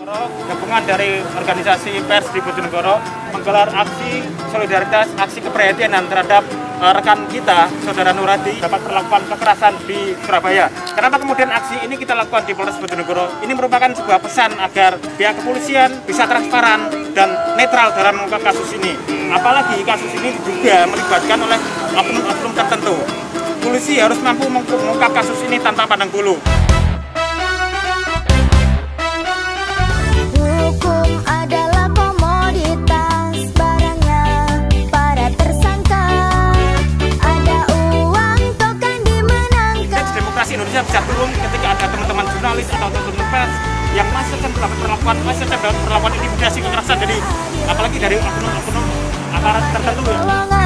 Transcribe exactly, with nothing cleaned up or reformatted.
Gabungan dari organisasi pers di Bojonegoro menggelar aksi solidaritas, aksi keprihatinan terhadap uh, rekan kita, Saudara Nuradi, dapat perlakuan kekerasan di Surabaya. Kenapa kemudian aksi ini kita lakukan di Polres Bojonegoro? Ini merupakan sebuah pesan agar pihak kepolisian bisa transparan dan netral dalam mengungkap kasus ini. Apalagi kasus ini juga melibatkan oleh oknum-oknum tertentu. Polisi harus mampu mengungkap kasus ini tanpa pandang bulu. Indonesia bisa turun ketika ada teman-teman jurnalis atau teman-teman pers yang masih akan mendapat perlakuan, masih akan mendapat perlakuan intimidasi kekerasan dari apalagi dari oknum-oknum aparat tertentu ya.